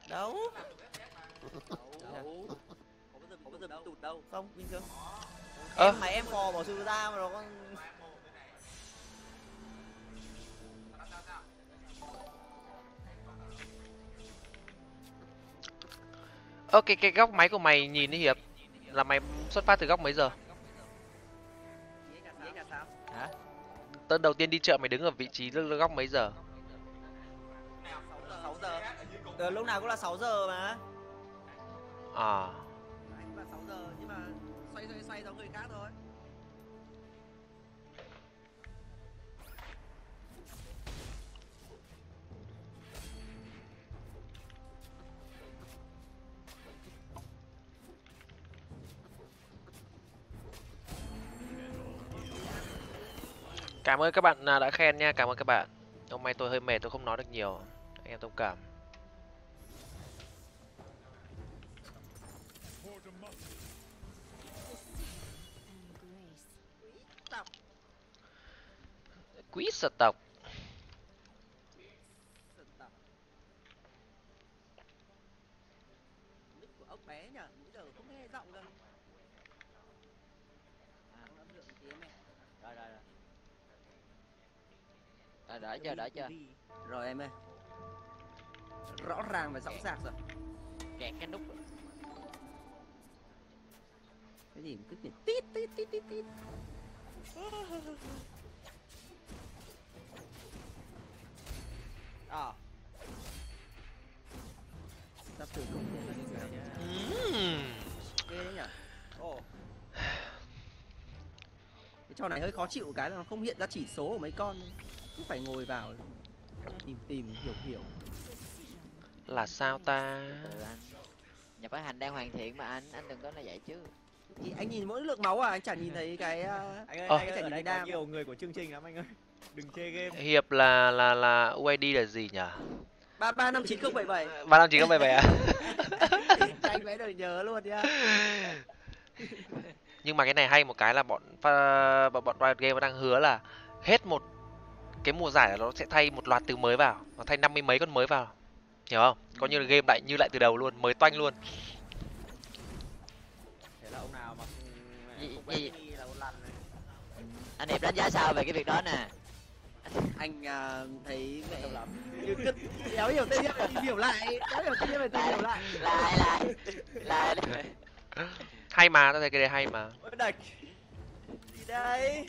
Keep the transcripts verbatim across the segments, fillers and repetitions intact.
Đâu. Đâu. Có bao giờ có bao giờ bị tụt đâu. Không, bình thường. Ơ. Em mà em phò bỏ sự ra mà nó con. Ơ cái cái góc máy của mày nhìn đi Hiệp, là mày xuất phát từ góc mấy giờ? Hả? Tớ đầu tiên đi chợ mày đứng ở vị trí góc mấy giờ? sáu giờ. Từ lúc nào cũng là sáu giờ mà. À. Anh là sáu giờ nhưng mà xoay xoay xoay giống người khác thôi. Cảm ơn các bạn đã khen nha, cảm ơn các bạn. Hôm nay tôi hơi mệt, tôi không nói được nhiều. Anh em thông cảm. Quý sở tộc. Mic của ốc bé nhỉ, bây giờ không nghe giọng cơ. À, âm lượng tí em. Rồi rồi rồi. Rồi đợi chưa, đợi chưa. Rồi em ơi. Rõ ràng và rõ ràng rồi. Kẹt cái nút rồi. Cái gì cứ kiểu tít tít tít tít tít. À. Sắp từ không thể là như thế Uhm. ghê đấy nhỉ. Ồ. Cái trò này hơi khó chịu cái là nó không hiện ra chỉ số của mấy con, cứ phải ngồi vào tìm tìm hiểu hiểu. Là sao ta? Ừ, anh. Nhập cái hành đang hoàn thiện mà anh, anh đừng có nói vậy chứ. Thì anh nhìn mỗi lượng máu à, anh chẳng nhìn thấy cái uh... anh ơi, Ờ. anh ơi, ở đây có Đam. nhiều người của chương trình lắm anh ơi. Đừng chê game. Hiệp là là là u i đê là gì nhỉ? ba ba năm chín không bảy bảy. ba năm chín không bảy bảy à? Anh vẽ đời nhớ luôn nhá. Nhưng mà cái này hay một cái là bọn pha- bọn bọn Riot Games đang hứa là hết một cái mùa giải là nó sẽ thay một loạt từ mới vào, nó thay năm mươi mấy con mới vào, hiểu không? Coi như là game lại như lại từ đầu luôn, mới toanh luôn. Thế là ông nào mà Gì- không gì- quen là một lần này. Anh Hiệp đánh giá sao về cái việc đó nè? Anh uh, thấy mẹ lắm. Như cứt đéo hiểu tên nhất tìm hiểu lại, đéo hiểu tên nhất phải tìm hiểu lại. Lại lại lại. Hay mà, tao thấy cái đấy hay mà. Ôi đạch. Gì đây?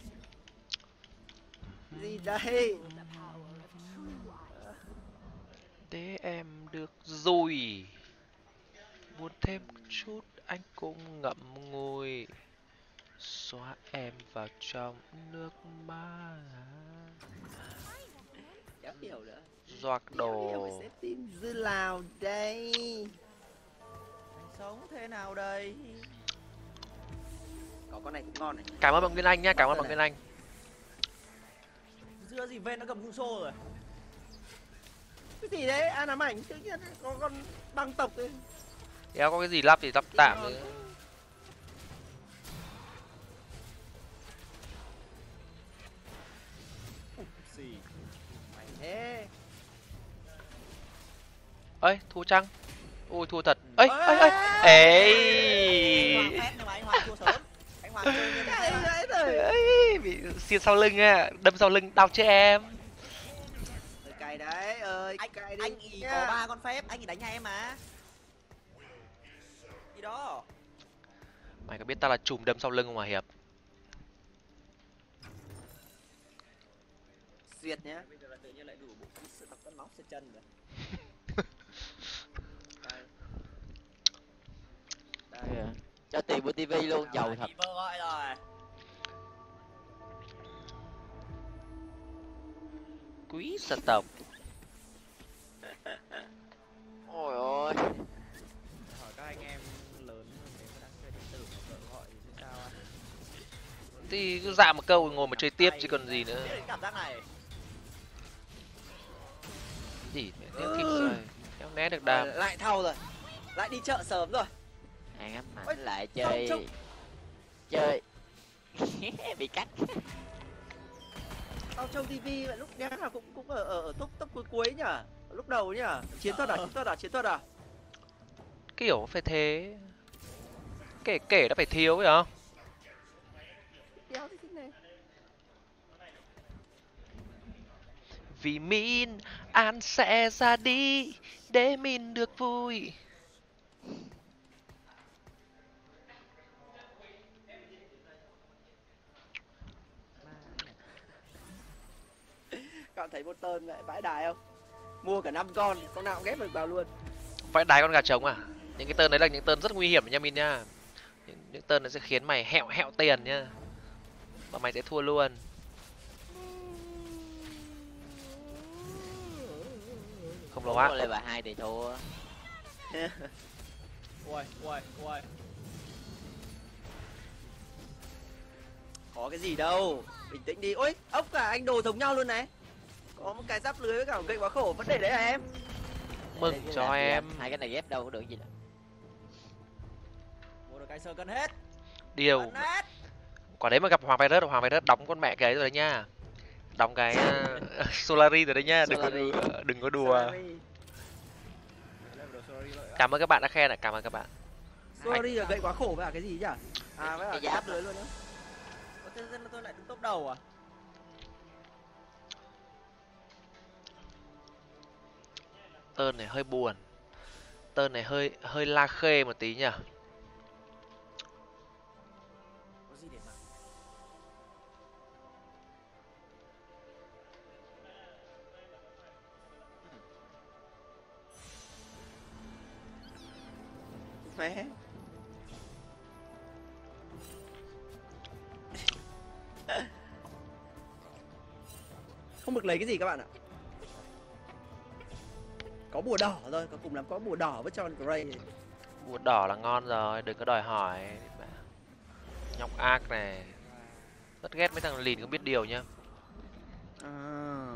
Gì đây? Để em được rồi, muốn thêm chút anh cũng ngậm ngùi, xóa em vào trong nước mắt. Đéo hiểu nữa. Doạc Đéo hiểu đồ. phải xếp team dư lào đây. Anh sống thế nào đây? Có con này cũng ngon này. Cảm ơn bạn Nguyên Anh nhá, cảm ơn bạn Nguyên Anh. Dưa gì ven nó cầm khung xô rồi. Cái gì đấy? À làm ảnh tự nhiên có con băng tộc đấy. Đéo có cái gì lắp thì lắp tạm rồi. Xì. Mày thế. Ơi, thua chăng? Ui, thua thật. Ấy, ấy, ơi. Ê. Hoàng phép nhưng mà anh Hoàng thua sớm. Anh Hoàng chơi như Cái thế mà. đấy rồi. Ấy, bị xiên sau lưng à, đâm sau lưng đau chết em. Ơi, cày đấy, ơi Anh cày đi. anh ý nha. có ba con phép, anh ý đánh hai em mà. Gì đó. Mày có biết tao là chùm đâm sau lưng không mà Hiệp? Duyệt nhá. Bây giờ là tự nhiên lại đủ bộ kỹ sự tập cân móc trên chân rồi. Đây. Đây. Cho tiền của tivi luôn, giàu thật. Vơ gọi rồi. Quý sở tộc. Ôi ôi. Hỏi các anh em lớn nếu mà đang chơi điện tử mà vợ gọi thì sẽ sao anh? Thì cứ dạ một câu ngồi mà chơi tiếp chứ còn gì nữa. Biết đến cảm giác này. Gì tiếp kịp rồi. Kéo né được đam. Lại thau rồi. Lại đi chợ sớm rồi. Hàng ấm Ôi, mạnh lại trông, chơi. trông. Chơi. Bị cắt. Tao trông tivi vậy lúc đéo nào cũng cũng ở ở, ở top top cuối cuối nhỉ? Lúc đầu nhỉ? Chiến thuật à? Chiến thuật à? Chiến thuật à? kiểu phải thế. Kể kể đã phải thiếu phải không? Đéo thế này. Vì Min An sẽ ra đi để Min được vui. Các bạn thấy một tơn lại vãi đài không? Mua cả năm con, con nào cũng ghép được vào luôn. Phải đái con gà trống à? Những cái tơn đấy là những tơn rất nguy hiểm nha Min nha. Những, những tơn nó sẽ khiến mày hẹo hẹo tiền nha. Và mày sẽ thua luôn. Không lâu á. Lên bà hai thì thua. Ui, ui, ui. Có cái gì đâu, bình tĩnh đi. Ôi, ốc cả anh đồ giống nhau luôn này. Có một cái giáp lưới với cả một gậy quá khổ, vấn đề đấy à em? Mừng cho em. Hai cái này ghép đâu có được gì đâu. Mua được cái sơ cân hết. Điều. Cân hết. Quả đấy mà gặp Hoàng Virus, Hoàng Virus đóng con mẹ cái ấy rồi đấy nha. Đóng cái uh, Solari rồi đấy nha, đừng có đùa, đừng có đùa. Sorry. Cảm ơn các bạn đã khen ạ, cảm ơn các bạn. Sorry là gậy quá khổ với cả cái gì nhỉ? À với cả Cái cái giáp giáp lưới luôn á. Ủa, thế nên là tôi lại đứng top đầu à? Tơn này hơi buồn. Tơn này hơi hơi la khê một tí nhỉ. Có gì để mặc? Mẹ. Không được lấy cái gì các bạn ạ. Có bùa đỏ thôi, có cùng lắm có bùa đỏ với cho Gray. Bùa đỏ là ngon rồi, đừng có đòi hỏi. Nhóc ác này. Rất ghét mấy thằng lìn không biết điều nhá. À.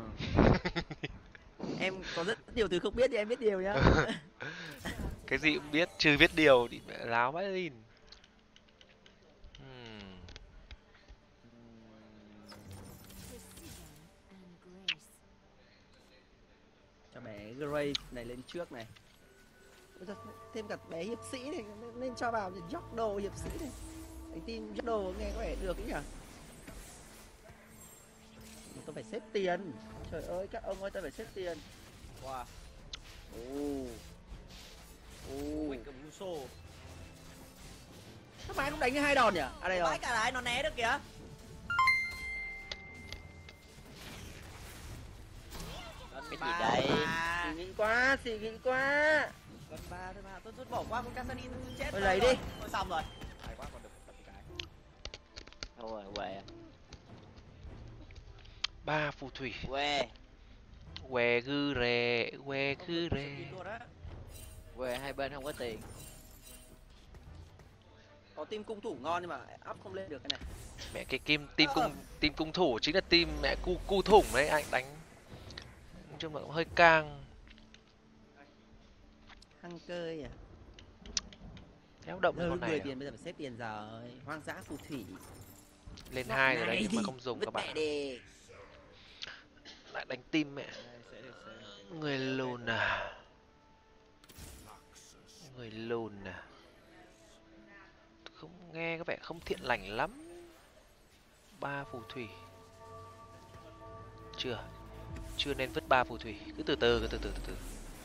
Em có rất nhiều thứ không biết thì em biết điều nhá. Cái gì cũng biết, trừ biết điều thì mẹ láo vãi lìn. Hmm. Cho bé Gray này lên trước này. Thêm cả bé hiệp sĩ này nên cho vào thì dốc đồ hiệp sĩ này. Anh tin dốc đồ nghe có vẻ được ý nhỉ? Tôi phải xếp tiền. Trời ơi các ông ơi tôi phải xếp tiền. Wow. Ồ. Ồ. Mình cầm Luso. Các bạn cũng đánh như hai đòn nhỉ? À đây rồi. Vãi cả đái nó né được kìa. Cái gì đây? Suy nghĩ quá, suy nghĩ quá. Gần ba thôi mà, tôi rút bỏ qua con Cassidy tôi chết. Thôi rồi. lấy đi. Tôi xong rồi. Hay quá còn được tập cái. Thôi rồi, què. Ba phù thủy. Que. Que gư rề, que gư rề. Que hai bên không có tiền. Có team cung thủ ngon nhưng mà up không lên được cái này. Mẹ cái kim team cung team cung thủ chính là team mẹ cu cu thủng đấy, anh đánh. Nói chung là cũng hơi căng. Hăng cơi à. Kéo động cái Hơn con này. mười À? tiền bây giờ phải xếp tiền rồi. Hoang dã phù thủy. Lên hai rồi đấy nhưng mà không dùng vứt các bạn. mẹ đi. Lại đánh team mẹ. Người lùn à. Người lùn à. Không nghe có vẻ không thiện lành lắm. Ba phù thủy. Chưa. Chưa nên vứt ba phù thủy. Cứ từ từ, cứ từ từ từ từ.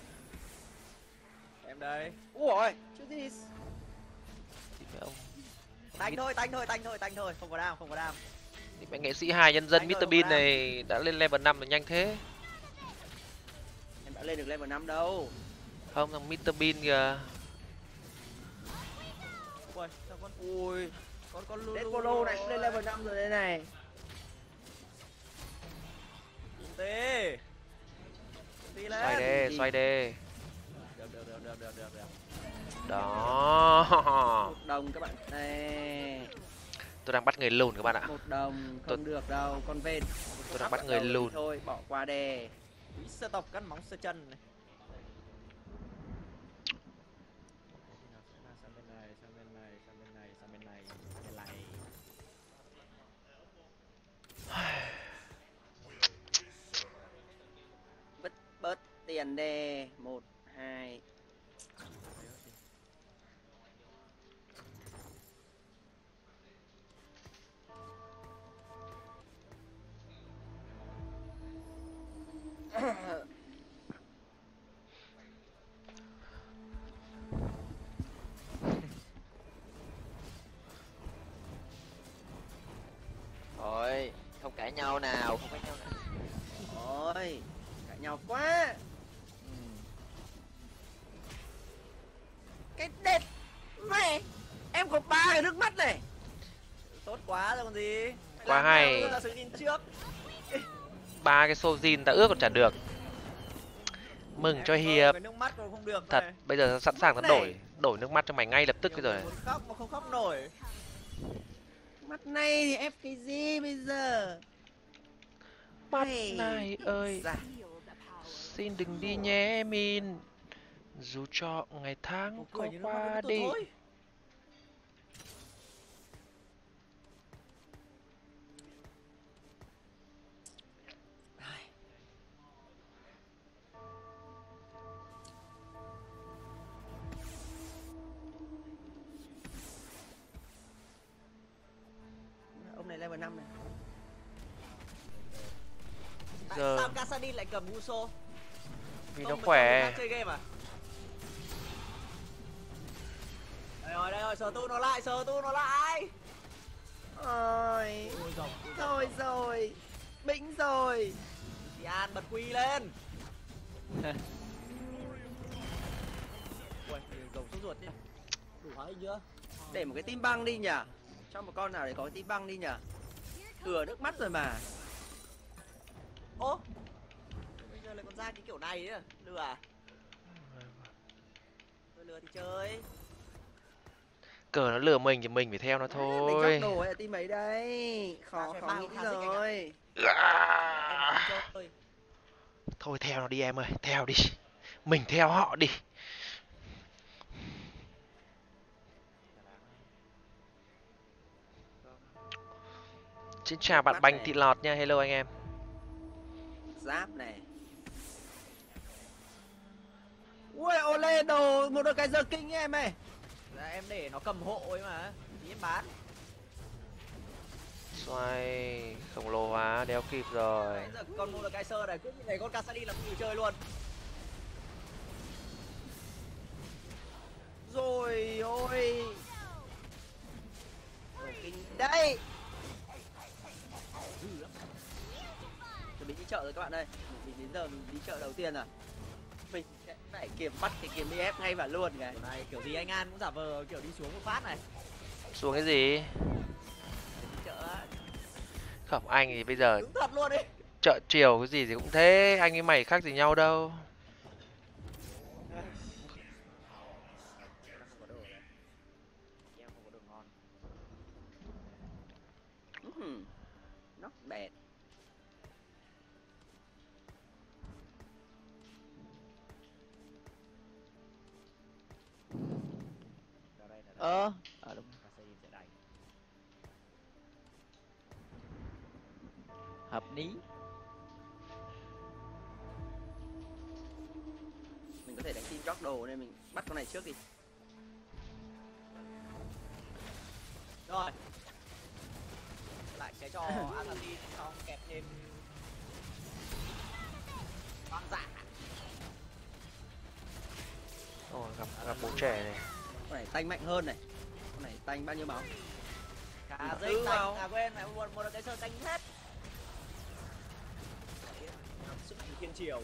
Em đây. Ui, chứ gì. Thì mẹ ông. Tanh thôi, tanh thôi, tanh thôi, tanh thôi, không có đam, không có đam. Thì mẹ nghệ sĩ hai nhân dân Đánh mít rồi, tơ không Bean có này đã lên level năm rồi nhanh thế. Em đã lên được level năm đâu. Không, thằng mít tơ Bean kìa. Ui, sao con ui, con con Lulu. Dead Polo này cũng lên level năm rồi đây này. Tê. Đi lên. Xoay đê, đi. xoay đê. Được, được, được, được, được, được, được. Đó. Một đồng các bạn. Đây. Tôi đang bắt người lùn các bạn ạ. Một đồng không Tôi- được đâu, con vên. Tôi đang Up bắt ở người đầu thì lùn. thôi, bỏ qua đề. Quý sơ tộc cắt móng sơ chân này. Sang bên này, sang bên này, sang bên này, sang bên này, sang bên này. Bớt bớt tiền đề. Một, hai. Thôi không cãi nhau nào, không cãi nhau nào. Ôi, cãi nhau quá. Ừ. Cái đệt mẹ, em có ba cái nước mắt này. Tốt quá rồi còn gì. Mày Quá làm hay. nào ra sự nhìn trước. Ba cái Sojin ta ước còn chả được. Mừng cho Hiệp. Cái nước mắt còn không được Thật, này. bây giờ sẵn sàng tao Này. đổi đổi nước mắt cho mày ngay lập tức Nhiều bây giờ người này. muốn khóc mà không khóc nổi. Mắt này thì ép cái gì bây giờ? Mắt Hay. này ơi, Dạ. xin đừng đi nhé Min. Dù cho ngày tháng Một có cười như nước mắt qua với tôi đi. thôi. Ông này level năm này. Tại Giờ- sao Casadin lại cầm Muso? Vì Không, nó mình không khỏe. được chơi game à? Đây rồi, đây rồi, sờ tu nó lại, sờ tu nó lại. Ôi, Ôi dòng, thôi rồi. Bĩnh rồi. Thì An bật quy lên. Ui, dòng sốt ruột nhá. Đủ hóa hình chưa? Để một cái tim băng đi nhỉ. Cho một con nào để có cái tim băng đi nhỉ. Thừa nước mắt rồi mà. Ô, bây giờ lại còn ra cái kiểu này nữa. Lừa à? Tôi lừa thì chơi. Cờ nó lừa mình thì mình phải theo nó Để thôi. chọc đồ hay là tim ấy đây. Khó phải khó bao nghĩ khá dịch anh ạ. rồi. À. Em không chơi. Thôi theo nó đi em ơi, theo đi. Mình theo họ đi. Xin chào bạn Mắt Banh này. Thị Lọt nha, hello anh em. Giáp này. Ui, ô lê đồ một đôi cái giờ kinh em ơi. Là em để nó cầm hộ ấy mà. Tí em bán. Xoay khổng lồ hóa, đéo kịp rồi. Nãy giờ con mua được cái sơ này, cứ như này con Casadin làm người chơi luôn. Rồi ôi. Giờ kinh đây. Chuẩn bị đi chợ rồi các bạn ơi. Mình đến giờ mình đi chợ đầu tiên à. Mình sẽ phải kiểm bắt cái kiếm đi ép ngay vào luôn kìa. Kiểu này kiểu gì anh An cũng giả vờ kiểu đi xuống một phát này. Xuống cái gì? Đi chợ á, Không, anh thì bây giờ đúng thật luôn đi. chợ chiều cái gì thì cũng thế, anh với mày khác gì nhau đâu. Em không có đồ này. Em không có đồ ngon. Ừm, Not bad. Ra đây, ra đây. Ơ, à, đúng. Casadin sẽ đánh. Hợp lý. Mình có thể đánh team chóc đồ nên mình bắt con này trước đi. Rồi. Lại cái cho Assassin xong kẹp thêm băng dạ. Ồ, gặp gặp bố trẻ này. Con này tanh mạnh hơn này. Con này tanh bao nhiêu máu? Cả Tư dây vào. tanh, à quên, mẹ mua, mua được cái sơ tanh hết. Sức mạnh thiên triều.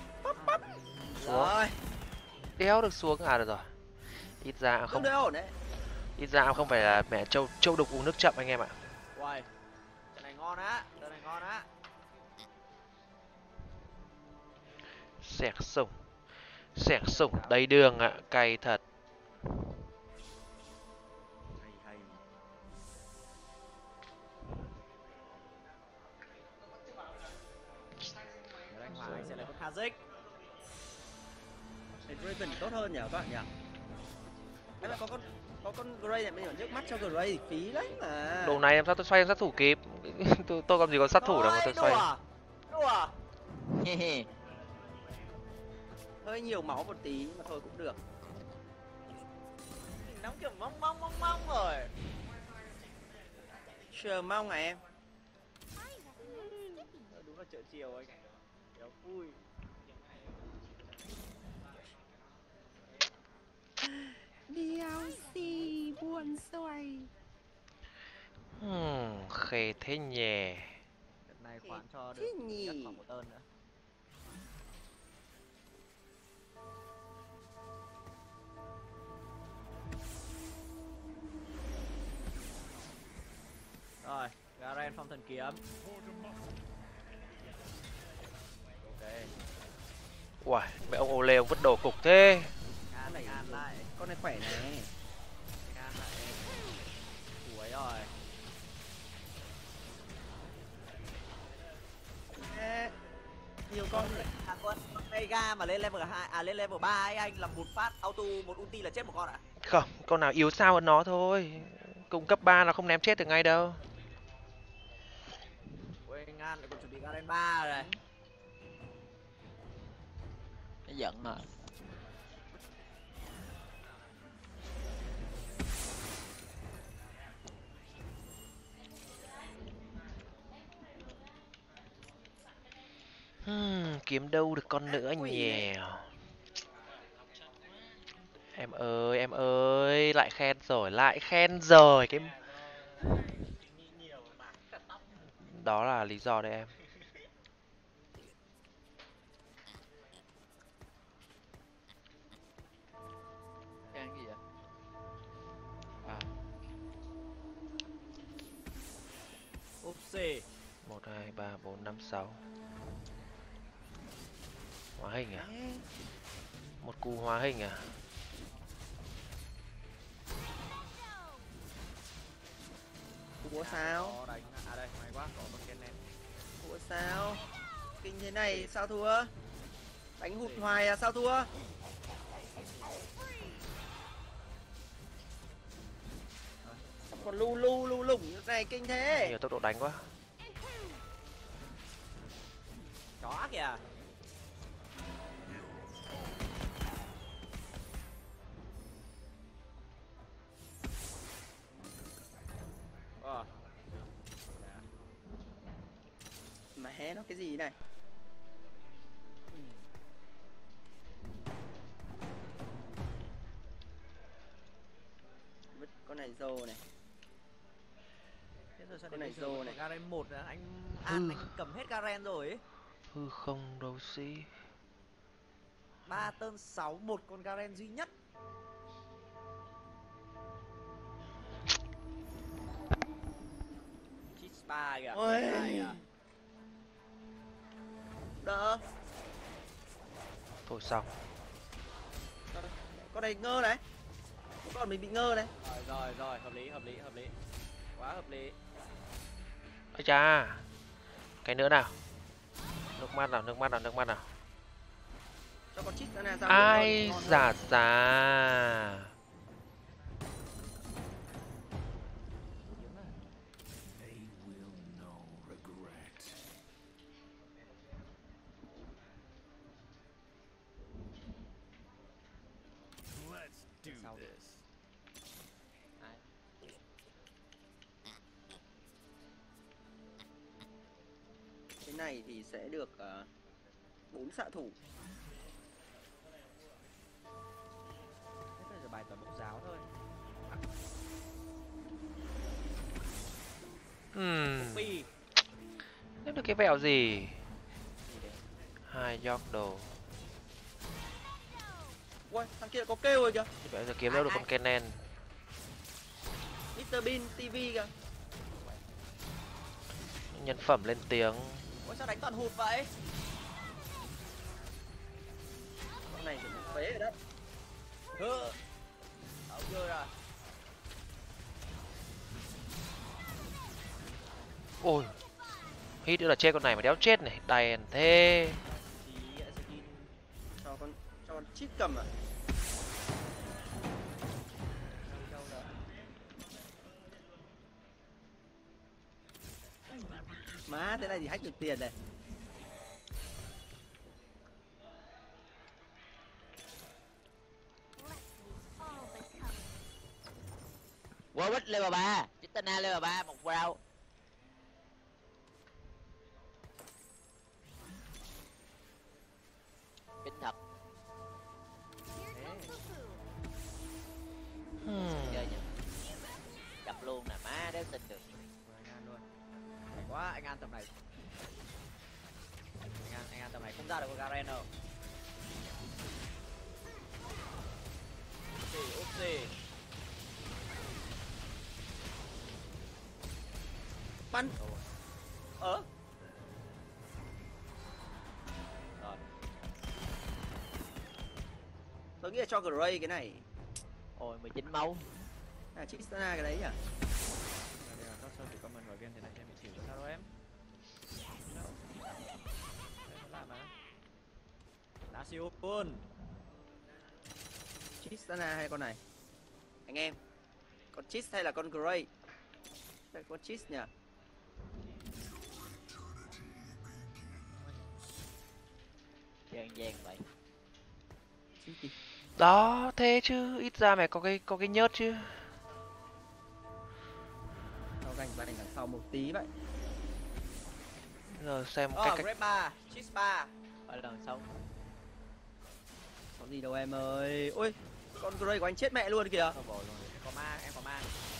Rồi, Đéo được xuống à, được rồi. Ít ra không không đấy ổn đấy. ít ra không phải là mẹ châu châu đục uống nước chậm anh em ạ. Uầy, trận này ngon á, trận này ngon á. Xẹt sủng. Xẹt sủng đầy đường ạ, cay thật. Hay hay. Để đánh hòa sẽ là con Kazik. Thì Raven tốt hơn nhỉ các bạn nhỉ? Hay là có con có con Gray này bây giờ nhức mắt cho Gray thì phí đấy mà. Đồ này em sao tôi xoay em sát thủ kịp. tôi, tôi làm gì có sát thủ đâu mà tôi xoay. Đùa, đùa. Hơi nhiều máu một tí nhưng mà thôi cũng được. Nóng kiểu mong mong mong mong rồi. Chờ mong à em. Ờ, đúng là chợ chiều anh. Đéo vui. khê thế nhè. Đợt này khoán cho Thế được nhỉ? nhất khoảng một ơn nữa. Rồi, Garen phong thần kiếm. Ok, Uầy, mấy ông ô lê ông vứt đồ cục thế. an này an lại, Con này khỏe này. an lại. Cuối rồi. Ê, nhiều con rồi. À con Mega mà lên level hai à lên level ba ấy anh là một phát auto một ulti là chết một con ạ. Không, con nào yếu sao hơn nó thôi. Cùng cấp ba là không ném chết được ngay đâu. Ui Ngan lại còn chuẩn bị Garen ba rồi. Nó giận à. Hmm, kiếm đâu được con nữa nhỉ? Em ơi, em ơi, lại khen rồi, lại khen rồi cái đó là lý do đấy em. Cái gì vậy? À, Upsi. Một hai ba bốn năm sáu. Hóa hình à? Một cú hóa hình à? Ủa sao? Có đánh à đây, may quá, có con Ken lên. Ủa sao? Kinh thế này sao thua? Đánh hụt hoài à sao thua? Còn lu lu lu lủng như này kinh thế. Nhiều tốc độ đánh quá. Chó kìa. Ờ. Mà hé nó cái gì này? Vứt con này rồ này. Thế rồi sao Con để này bây giờ rồ này. Garen một là anh An anh cầm hết Garen rồi ấy. Hư không đấu sĩ. ba turn sáu một con Garen duy nhất. Chispa kìa. Ôi. Ai kìa. Đỡ. Thôi xong. Con này ngơ này. Con mình bị ngơ này. Rồi rồi rồi, hợp lý hợp lý hợp lý. Quá hợp lý. Ây cha. Cái nữa nào. Nước mắt nào, nước mắt nào, nước mắt nào. Cho con chít ra nào sao? Ai ngon, ngon giả hơn. giả. Sau. Cái này thì sẽ được bốn uh, xạ thủ. Thế bây giờ bài toàn bộ giáo thôi. Hmm. Pi. Nếu được cái vẹo gì? Hai giọt đồ. Ui, thằng kia có kêu rồi kìa. Bây giờ kiếm đâu được con Kennen. mít tơ Bean ti vi kìa. Nhân phẩm lên tiếng. Ủa sao đánh toàn hụt vậy? Con này thì bị phế rồi đấy. Hơ. Đâu chưa rồi. Ôi. Hít nữa là chết con này mà đéo chết này. Đèn thế. Chí skin. Cho con cho con chít cầm à. Đâu đâu đó. Má thế này thì hack được tiền này. Warwick level ba, Chitana level ba, một round. Kinh thật. Hmm. Chơi nhá. Gặp luôn nè, má đéo tin được. Mười ngàn luôn. tầm này. Anh An, anh An tầm này không ra được con Garen đâu. Upsi, upsi. Bắn. Ờ. Rồi. Tôi nghĩ là cho Gray cái này. Ôi mười chín máu. À Tristana cái đấy nhỉ? Đây là các sơ chỉ comment vào game thì này em bị xỉu sao đâu em. Đâu. Đây nó lại mà. Đá siêu luôn. Tristana hay con này? Anh em. Con Chist hay là con Gray? Đây con Chist nhỉ? Chơi ăn gian vậy. Chist đi. Đó, thế chứ ít ra mày có cái có cái nhớt chứ. Nó gành ra đằng sau một tí vậy. Giờ xem Ờ, cách cách Grab ba, Cheese ba. Ở lần sau. Có gì đâu em ơi. Ôi, con Gray của anh chết mẹ luôn kìa. Thôi bỏ rồi, em có ma, em có ma.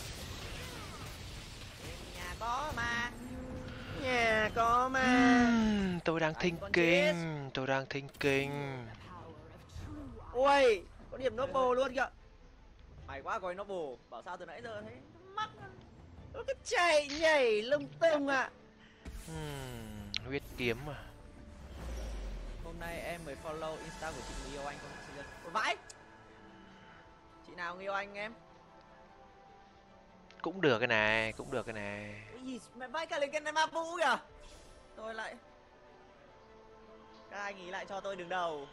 Em nhà có ma. Nhà có mà. Ừm, tôi đang Đánh thinh con kinh, tôi đang thinh kinh. Ôi, có điểm noble luôn kìa. Mày quá coi nó bù, bảo sao từ nãy giờ thấy mắc. Nó cứ chạy nhảy lung tung ạ. Ừm, huyết kiếm à. Hôm nay em mới follow Insta của chị người yêu anh không chị Dân. Ôi vãi. Chị nào người yêu anh em? Cũng được cái này, cũng được cái này. Cái gì mày vãi cả lên cái này ma vũ kìa. Tôi lại các anh ý lại cho tôi đứng đầu.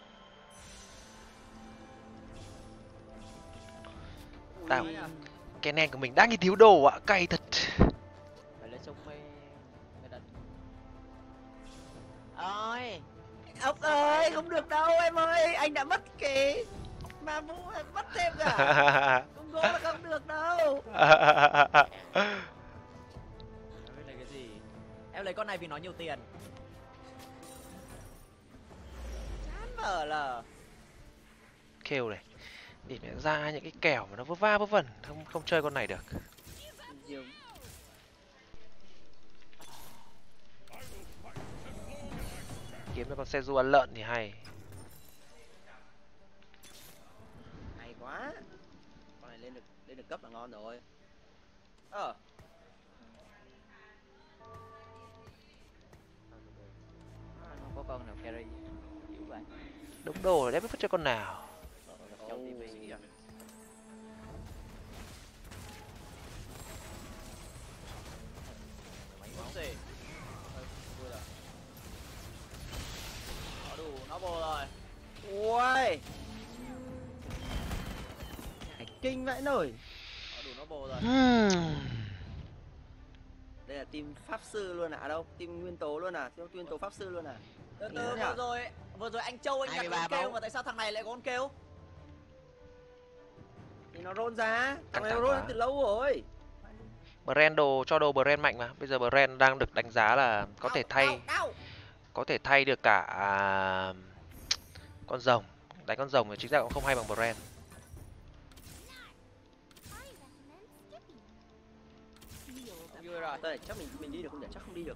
Tao Ui, cái nền của mình đang như thiếu đồ ạ, cay thật. Phải lấy súng mới mới đánh. Ôi. Ốc ơi, không được đâu em ơi. Anh đã mất cái ma vũ, mất thêm cả. Không có là không được đâu. em lấy cái gì? Em lấy con này vì nó nhiều tiền. Chán mở là. Kêu này, để mẹ ra những cái kèo mà nó vớ va vớ vẩn, không không chơi con này được. Nhiều. Kiếm cho con xe du ăn lợn thì hay. Hay quá. Con này lên được lên được cấp là ngon rồi. Ờ. Không có con nào carry. Chịu vậy. Đống đồ rồi đấy mới vứt cho con nào. Trong ti vi. Máy bóng gì? Vui rồi. Nó đủ, nó bồ rồi. Ui. Hải kinh vãi nổi. Nó đủ, nó bồ rồi. Hmm. Đây là team pháp sư luôn à? À đâu, team nguyên tố luôn à? Team nguyên tố pháp sư luôn à? Từ Nghĩ từ nữa vừa nhỉ? rồi, vừa rồi anh Châu anh nhặt hai mươi ba con kêu máu. mà tại sao thằng này lại có con kêu? Thì nó roll ra. Thằng Căng này thẳng roll quá. từ lâu rồi. Brand đồ cho đồ brand mạnh mà. Bây giờ brand đang được đánh giá là có thể Đau, thay đau, đau. có thể thay được cả à, con rồng. Đánh con rồng thì chính xác cũng không hay bằng brand. Vui rồi. Đây, chắc mình mình đi được không nhỉ? Chắc không đi được.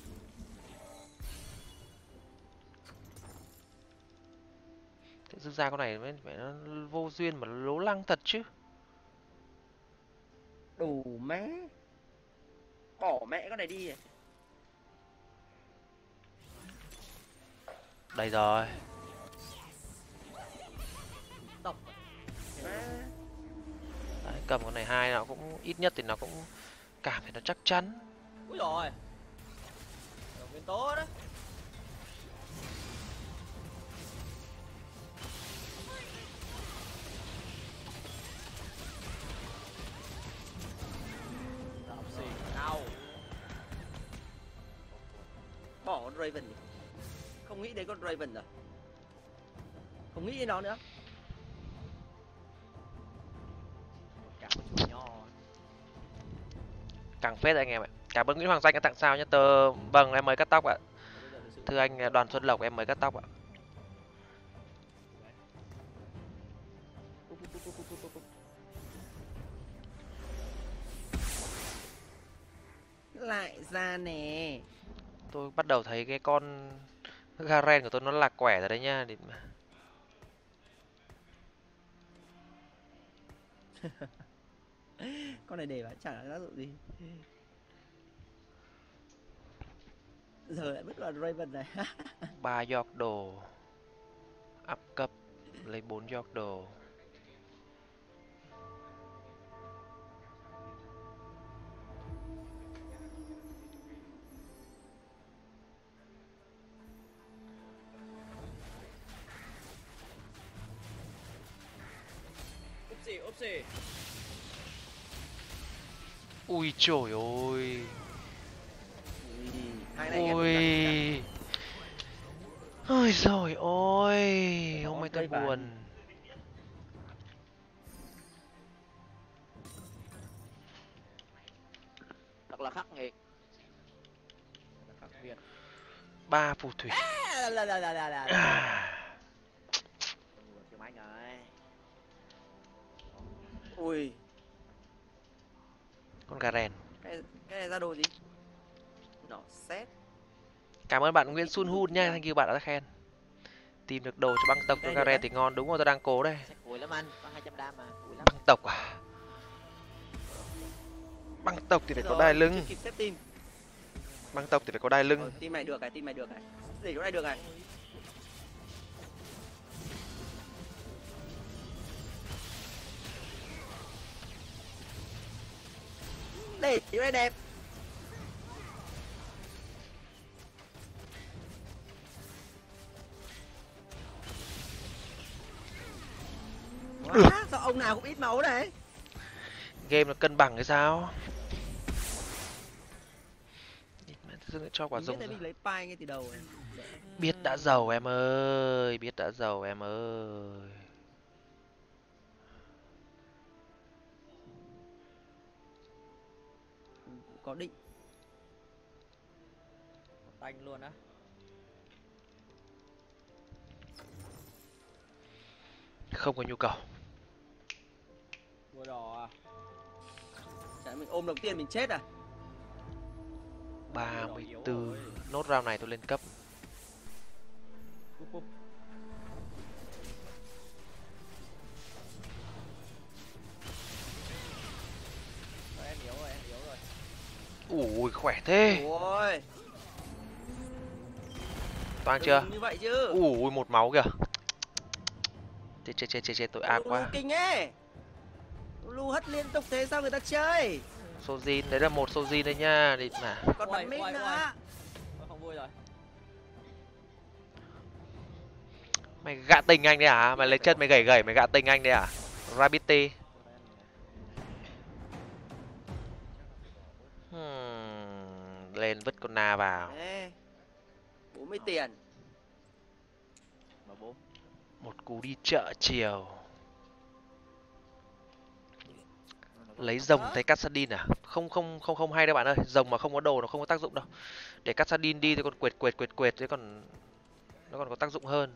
Thế dư ra con này mới phải nó vô duyên mà lố lăng thật chứ. Đủ má. Bỏ mẹ con này đi. à. Đây rồi. Độc. Má. Đấy, cầm con này hai nó cũng ít nhất thì nó cũng cảm thấy nó chắc chắn. Úi rồi. Ở nguyên tố đó. Độc gì? Đau. Bỏ con Raven đi. Không nghĩ đến con Raven rồi. Không nghĩ đến nó nữa. Cả một chú nho. Càng phết anh em ạ. Cảm ơn Nguyễn Hoàng Danh đã tặng sao nhá. Tờ vâng em mới cắt tóc ạ. Bây giờ thực sự Thưa anh Đoàn Xuân Lộc em mới cắt tóc ạ. Lại ra nè. Tôi bắt đầu thấy cái con Garen của tôi nó lạc quẻ rồi đấy nha. Để mà- Con này để bạn chẳng là tác dụng gì. Giờ lại vứt vào Raven này. ba giọt đồ. Up cấp lấy bốn giọt đồ. Úp xì, úp xì. Ui trời ơi. Ui, hai này ghép Ui. Ôi trời ơi. Có Hôm nay tôi Raven. buồn. Thật là khắc nghiệt. Khắc Việt. Ba phù thủy. À, là, là, là, là, là. À. Chưa máy rồi. Ui, Con Garen. cái, cái này ra đồ gì? Nó xét. Cảm ơn bạn Nguyễn Sun Hun nha, thank you bạn đã khen. Tìm được đồ cho băng tộc cho Đây Garen nữa. thì ngon, đúng rồi tôi đang cố đây. Chắc cùi lắm anh, có hai trăm đam mà, cùi lắm. Băng tộc à? Băng tộc thì phải Thế có rồi, đai chưa lưng. kịp xếp team. Băng tộc thì phải có đai Ờ, lưng. team này được này, team này được này. Để chỗ này được này. Để chỗ này đẹp. Quá, sao ông nào cũng ít máu này? Game nó cân bằng hay sao? Tôi cho quả Mình biết rồng đấy, ra. mình lấy pai ngay từ đầu này. Biết đã giàu em ơi, biết đã giàu em ơi. Có định. Tanh luôn á. Không có nhu cầu. Bùa đỏ à. Chả mình ôm đầu tiên mình chết à? ba mươi tư. Nốt round này tôi lên cấp. Úp úp. Rồi, em yếu rồi, em yếu rồi. Ui khỏe thế. Ôi, Toang chưa? như vậy chứ. Ui một máu kìa. Chết chết chết chết chết tôi ác Lu quá. kinh ấy. Lu hất liên tục thế sao người ta chơi? Sojin đấy là một Sojin đấy nha, địt mà. Còn Ôi, bắn mít ôi, nữa. ôi. Tôi không vui rồi. Mày gạ tình anh đấy à? Mày lấy chân mày gẩy gẩy mày gạ tình anh đấy à? Rabbity. Hmm, lên vứt con Na vào. Ê, bốn mươi tiền. Mà bốn. Một cú đi chợ chiều. Lấy rồng thay Cassadin à? Không không không không hay đâu bạn ơi. Rồng mà không có đồ nó không có tác dụng đâu. Để Cassadin đi thì còn quệt quệt quệt quệt thế còn nó còn có tác dụng hơn.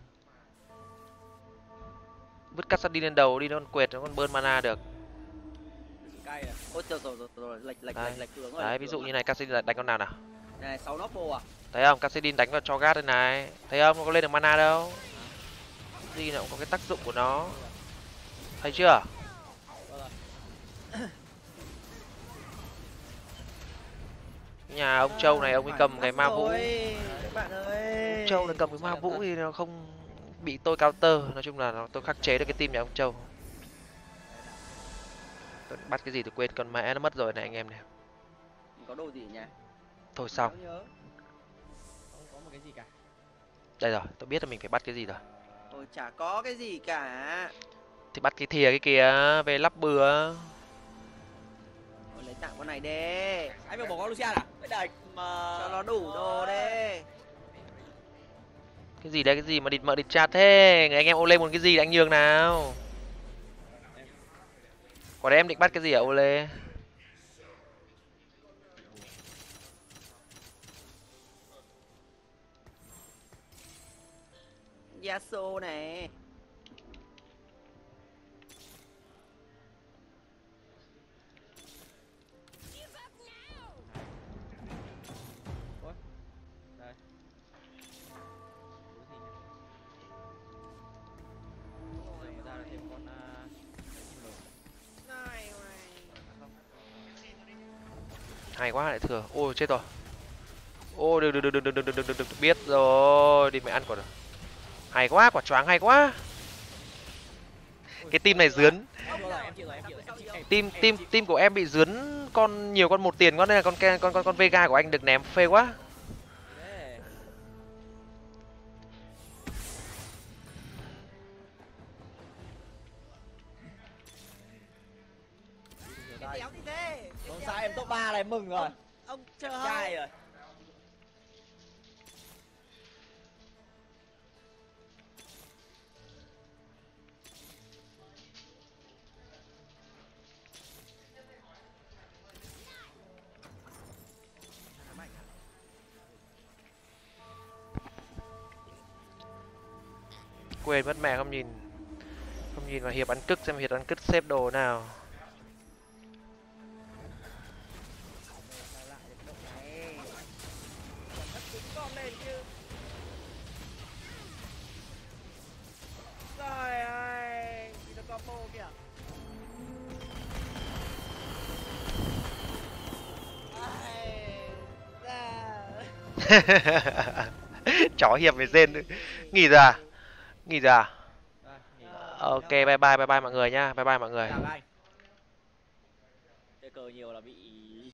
Vứt Cassadin lên đầu đi nó còn quệt nó còn burn mana được. Cay à. Ôi trời rồi rồi rồi, lệch lệch Đấy. lệch lệch tướng rồi. Đấy lệch ví tướng dụ rồi. như này Cassadin đánh con nào nào? Này sáu nóc bồ à? Thấy không? Cassadin đánh vào cho gat đây này. Thấy không? Nó có lên được mana đâu. Gì nó cũng có cái tác dụng của nó. Thấy chưa? Vâng rồi. Nhà ông Châu này ông ấy cầm cái ma vũ. Ôi, các bạn ơi. Ông Châu này cầm cái ma vũ thì nó không bị tôi counter. Nói chung là nó tôi khắc chế được cái team nhà ông Châu. Tôi bắt cái gì tôi quên con mẹ nó mất rồi này anh em này. Có đồ gì nhỉ? Thôi xong. Không nhớ. Không có một cái gì cả. Đây rồi, tôi biết là mình phải bắt cái gì rồi. Tôi chả có cái gì cả. Thì bắt cái thìa cái kia về lắp bừa. Tôi lấy tặng con này đi. Anh vừa bỏ con Lucian à? Cái đạch mà. Cho nó đủ đồ đi. Cái gì đấy, cái gì mà địt mợ địt chát thế? Người anh em ô lê muốn cái gì anh nhường nào. Quả đấy em định bắt cái gì ở ô lê? Yasuo này. Hay quá lại thừa. Ôi chết rồi. Ô được được được được được được được được được được biết rồi, đi mẹ ăn quả. Hay quá, quả choáng hay quá. Cái team này dướn. Em chịu rồi, em chịu rồi, em chịu rồi, em chịu. Team team team của em bị dướn con nhiều con một tiền quá nên là con con con con Vega của anh được ném phê quá. Thế. Cái đéo gì thế? Không sao, em top ba là em mừng rồi. Ông chờ Trai rồi. Quên mất mẹ không nhìn. Không nhìn vào hiệp ăn cứt xem hiệp ăn cứt xếp đồ nào. Trời ơi, nó combo kìa. Chó hiệp với rên. Nghỉ ra. Nghỉ ra. Rồi, nghỉ. Ok bye bye bye bye mọi người nhá. Bye bye mọi người. Chào các anh. Chơi cờ nhiều là bị